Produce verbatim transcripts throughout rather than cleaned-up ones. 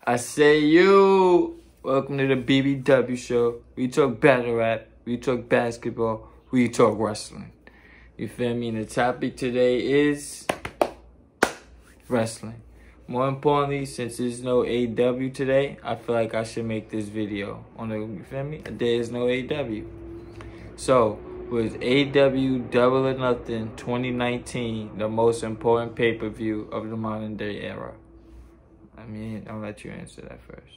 I say you. Welcome to the B B W show. We talk battle rap. We talk basketball. We talk wrestling. You feel me? And the topic today is wrestling. More importantly, since there's no A W today, I feel like I should make this video on the, you feel me? There is no A W. So, was A W Double or Nothing twenty nineteen the most important pay-per-view of the modern day era? I mean, I'll let you answer that first.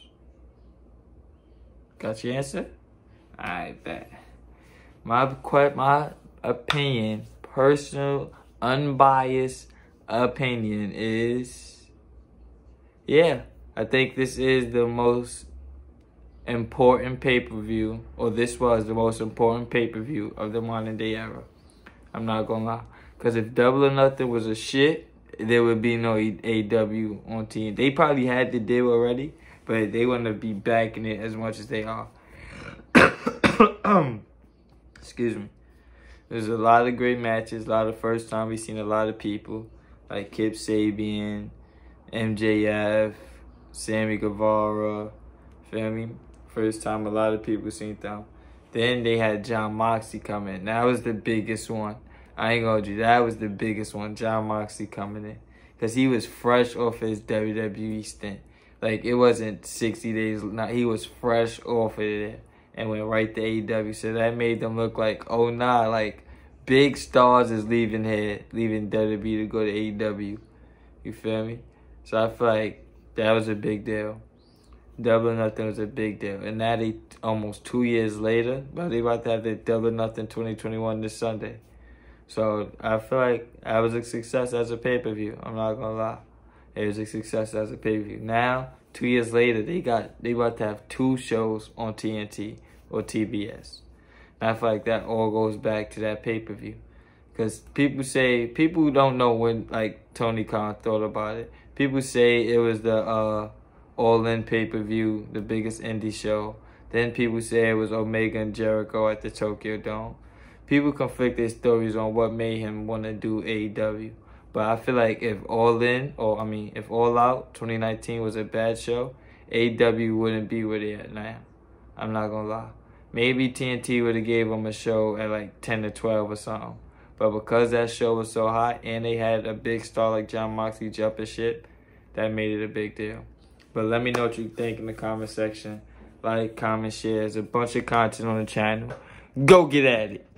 Got your answer? Alright, bet. My, my opinion, personal, unbiased opinion is, yeah, I think this is the most important pay-per-view, or this was the most important pay-per-view of the modern day era. I'm not gonna lie. Because if Double or Nothing was a shit, there would be no A W on T N T. They probably had the deal already, but they wouldn't be backing it as much as they are. Excuse me. There's a lot of great matches. A lot of first time we've seen a lot of people like Kip Sabian, M J F, Sammy Guevara. Feel me? First time a lot of people seen them. Then they had John Moxley coming. That was the biggest one. I ain't gonna do that. Was the biggest one. John Moxley coming in. Because he was fresh off his W W E stint. Like, it wasn't sixty days. No, he was fresh off of it and went right to A E W. So that made them look like, oh, nah, like, big stars is leaving here, leaving W W E to go to A E W. You feel me? So I feel like that was a big deal. Double or Nothing was a big deal. And now they, almost two years later, but they about to have the Double or Nothing twenty twenty-one this Sunday. So I feel like that was a success as a pay-per-view. I'm not gonna lie. It was a success as a pay-per-view. Now, two years later, they got they about to have two shows on T N T or T B S. And I feel like that all goes back to that pay-per-view. Because people say, people who don't know when, like, Tony Khan thought about it. People say it was the uh, All-In pay-per-view, the biggest indie show. Then people say it was Omega and Jericho at the Tokyo Dome. People conflict their stories on what made him want to do A E W. But I feel like if All In, or I mean, if All Out twenty nineteen was a bad show, A E W wouldn't be where they at now. I'm not going to lie. Maybe T N T would have gave them a show at like ten to twelve or something. But because that show was so hot and they had a big star like John Moxley jumping shit, that made it a big deal. But let me know what you think in the comment section. Like, comment, share. There's a bunch of content on the channel. Go get at it.